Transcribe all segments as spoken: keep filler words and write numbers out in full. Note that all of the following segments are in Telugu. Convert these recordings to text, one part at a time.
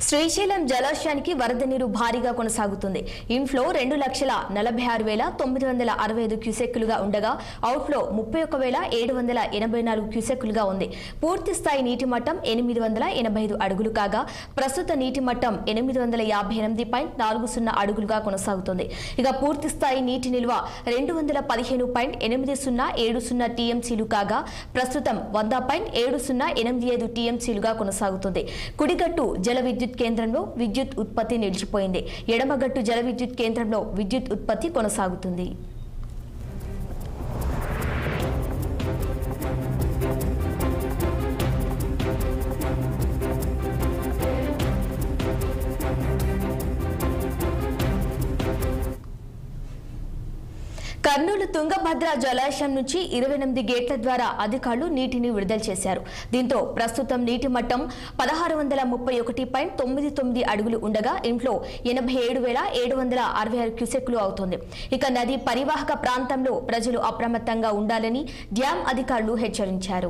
శ్రీశైలం జలాశయానికి వరద నీరు భారీగా కొనసాగుతుంది. ఇన్ఫ్లో రెండు లక్షల నలభై ఆరు వేల తొమ్మిది వందల అరవై ఐదు క్యూసెక్కులుగా ఉండగా అవుట్ఫ్లో ముప్పై ఒక్క వేల ఏడు వందల ఎనభై నాలుగు క్యూసెక్కులుగా ఉంది. పూర్తి స్థాయి నీటి మట్టం ఎనిమిది వందల ఎనభై ఐదు అడుగులు కాగా ప్రస్తుత నీటి మట్టం ఎనిమిది వందల యాభై ఎనిమిది పాయింట్ నాలుగు సున్నా అడుగులుగా కొనసాగుతుంది. ఇక పూర్తి స్థాయి నీటి నిల్వ రెండు వందల పదిహేను పాయింట్ ఎనిమిది సున్నా ఏడు సున్నా టీఎంసీలు కాగా ప్రస్తుతం వంద పాయింట్ ఏడు సున్నా ఎనిమిది ఐదు టీఎంసీలుగా కొనసాగుతుంది. కుడిగట్టు జల విద్యుత్ కేంద్రంలో విద్యుత్ ఉత్పత్తి నిలిచిపోయింది. ఎడమగట్టు జల విద్యుత్ కేంద్రంలో విద్యుత్ ఉత్పత్తి కొనసాగుతుంది. కర్నూలు తుంగభద్ర జలాశయం నుంచి ఇరవై ఎనిమిది గేట్ల ద్వారా అధికారులు నీటిని విడుదల చేశారు. దీంతో ప్రస్తుతం నీటి మట్టం పదహారు వందల ముప్పై ఒకటి పాయింట్ తొమ్మిది తొమ్మిది అడుగులు ఉండగా ఇంట్లో ఎనభై ఏడు వేల ఏడు వందల అరవై ఆరు క్యూసెక్లు అవుతుంది. ఇక నది పరివాహక ప్రాంతంలో ప్రజలు అప్రమత్తంగా ఉండాలని డ్యాం అధికారులు హెచ్చరించారు.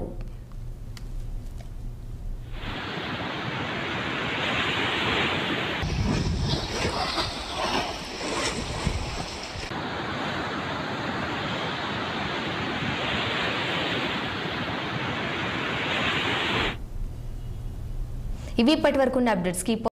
ఇవి ఇప్పటి వరకు ఉన్న అప్డేట్స్ కి